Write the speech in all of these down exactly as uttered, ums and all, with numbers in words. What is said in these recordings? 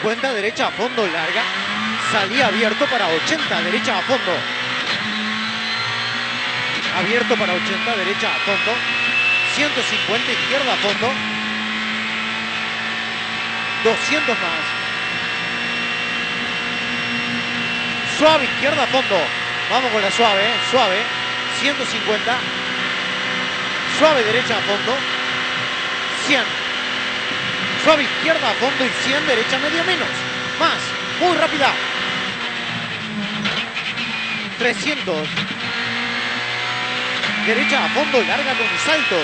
cincuenta, derecha a fondo, larga. Salí abierto para ochenta, derecha a fondo. Abierto para ochenta, derecha a fondo. ciento cincuenta, izquierda a fondo. doscientos más. Suave, izquierda a fondo. Vamos con la suave, ¿eh? Suave. ciento cincuenta. Suave, derecha a fondo. cien. Suave, izquierda a fondo y cien, derecha media menos. Más. Muy rápida. trescientos. Derecha a fondo, larga con saltos.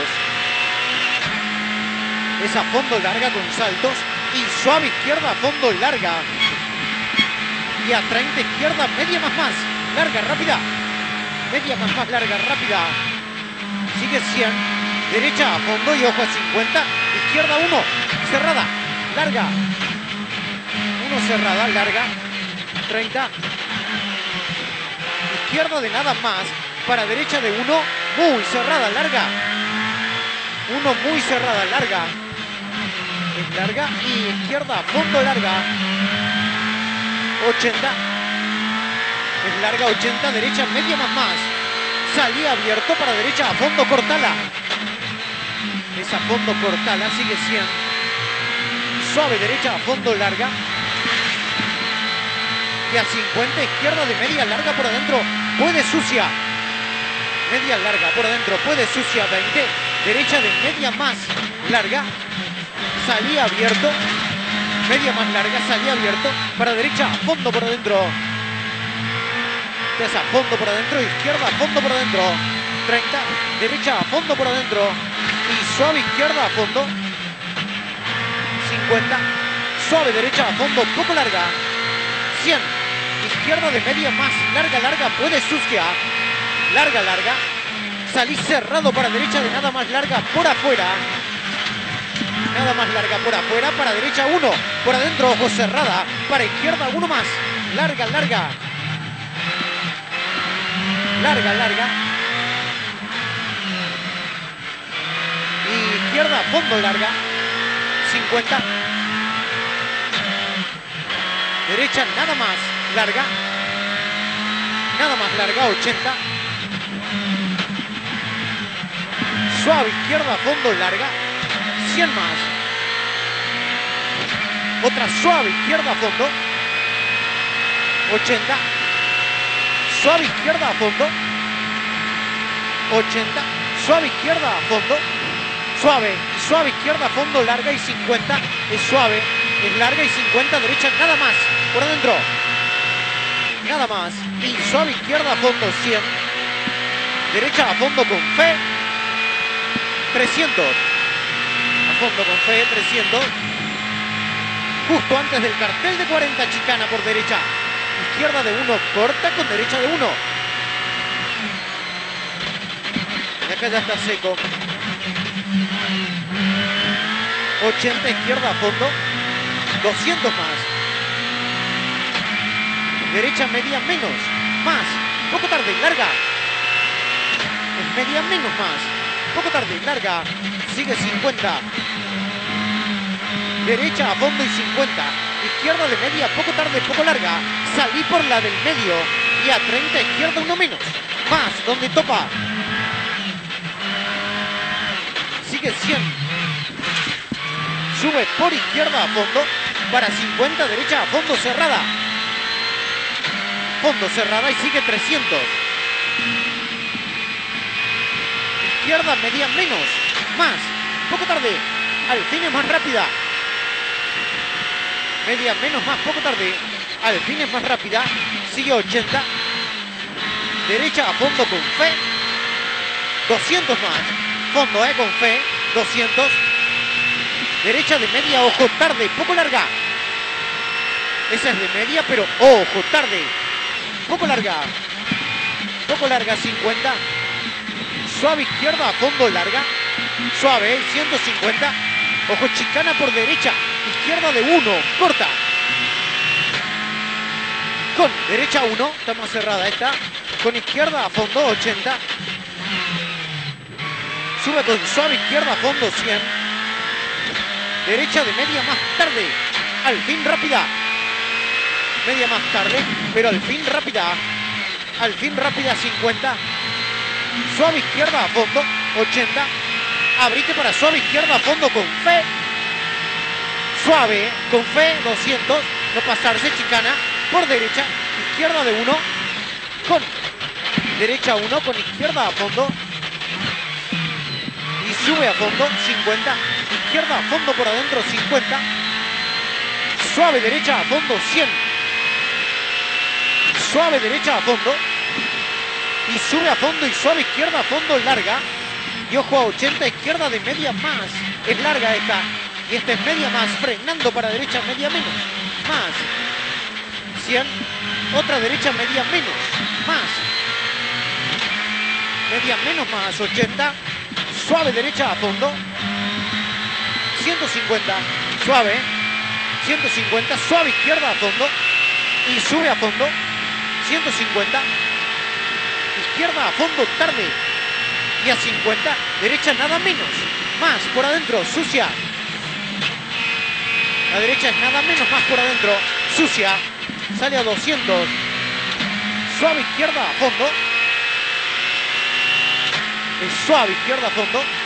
Es a fondo, larga con saltos. Y suave, izquierda a fondo, larga. Y a treinta, izquierda, media más más. Larga, rápida. Media más más, larga, rápida. Sigue cien. Derecha a fondo y ojo a cincuenta. Izquierda uno. Cerrada. Larga. uno cerrada, larga. treinta. Izquierda de nada más. Para derecha de uno. Muy cerrada, larga. uno muy cerrada, larga. Es larga y izquierda a fondo, larga. ochenta. Es larga, ochenta, derecha media más más. Salí abierto para derecha a fondo, cortala. Es a fondo, cortala, sigue cien. Suave, derecha a fondo, larga. Y a cincuenta, izquierda de media, larga por adentro. Puede sucia. Media larga por adentro, puede sucia, veinte. Derecha de media más, larga. Salí abierto. Media más larga, salí abierto. Para derecha, a fondo por adentro. Es a fondo por adentro, izquierda a fondo por adentro. treinta, derecha a fondo por adentro. Y suave, izquierda a fondo. cincuenta, suave, derecha a fondo, poco larga. cien, izquierda de media más, larga, larga, puede sucia. Larga, larga. Salí cerrado para derecha de nada más larga por afuera. Nada más larga por afuera. Para derecha uno. Por adentro, ojo cerrada. Para izquierda uno más. Larga, larga. Larga, larga. Y izquierda, fondo, larga. cincuenta. Derecha, nada más. Larga. Nada más larga, ochenta. Suave, izquierda, fondo, larga. cien más. Otra suave, izquierda, fondo. ochenta. Suave, izquierda, a fondo. ochenta. Suave, izquierda, a fondo. Suave, suave, izquierda, fondo, larga y cincuenta. Es suave, es larga y cincuenta, derecha, nada más. Por adentro. Nada más. Y suave, izquierda, a fondo, cien. Derecha, a fondo con fe. trescientos. A fondo con fe, trescientos. Justo antes del cartel de cuarenta, chicana por derecha. Izquierda de uno, corta con derecha de uno. Y acá ya está seco. ochenta, izquierda a fondo. doscientos más. Derecha media menos. Más. Poco tarde, larga. Es media menos más. Poco tarde, larga. Sigue cincuenta. Derecha a fondo y cincuenta. Izquierda de media, poco tarde, poco larga. Salí por la del medio. Y a treinta, izquierda uno menos. Más, donde topa. Sigue cien. Sube por izquierda a fondo. Para cincuenta, derecha a fondo, cerrada. Fondo cerrada y sigue trescientos. Izquierda media menos. Más. Poco tarde. Al fin es más rápida. Media menos más, poco tarde. Al fin es más rápida. Sigue ochenta. Derecha a fondo con fe. doscientos más. Fondo, eh, con fe. doscientos. Derecha de media, ojo, tarde. Poco larga. Esa es de media, pero ojo, tarde. Poco larga. Poco larga, cincuenta. Suave, izquierda a fondo, larga. Suave, eh, ciento cincuenta. Ojo, chicana por derecha. Izquierda de uno, corta. Con derecha uno, está más cerrada esta. Con izquierda a fondo, ochenta. Sube con suave, izquierda a fondo, cien. Derecha de media más tarde. Al fin rápida. Media más tarde, pero al fin rápida. Al fin rápida, cincuenta. Suave izquierda a fondo, ochenta. Abrite para suave izquierda a fondo con fe. Suave, con fe, doscientos. No pasarse, chicana. Por derecha, izquierda de uno. Con derecha uno, con izquierda a fondo. Y sube a fondo, cincuenta. Izquierda a fondo por adentro, cincuenta. Suave derecha a fondo, cien. Suave derecha a fondo. Y sube a fondo y suave izquierda a fondo, larga. Y ojo a ochenta, izquierda de media más. Es larga esta. Y esta es media más, frenando para derecha, media menos. Más. cien. Otra derecha, media menos. Más. Media menos más, ochenta. Suave derecha a fondo. ciento cincuenta. Suave. ciento cincuenta. Suave izquierda a fondo. Y sube a fondo. ciento cincuenta. Izquierda a fondo, tarde. Y a cincuenta. Derecha nada menos. Más por adentro, sucia. La derecha es nada menos, más por adentro, sucia. Sale a doscientos. Suave izquierda a fondo. Es suave izquierda a fondo.